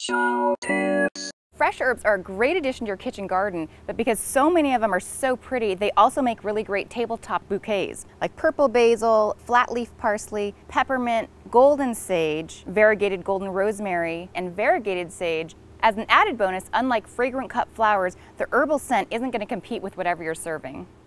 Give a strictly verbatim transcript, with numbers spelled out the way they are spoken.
Show tips. Fresh herbs are a great addition to your kitchen garden, but because so many of them are so pretty, they also make really great tabletop bouquets, like purple basil, flat leaf parsley, peppermint, golden sage, variegated golden rosemary, and variegated sage. As an added bonus, unlike fragrant cut flowers, the herbal scent isn't going to compete with whatever you're serving.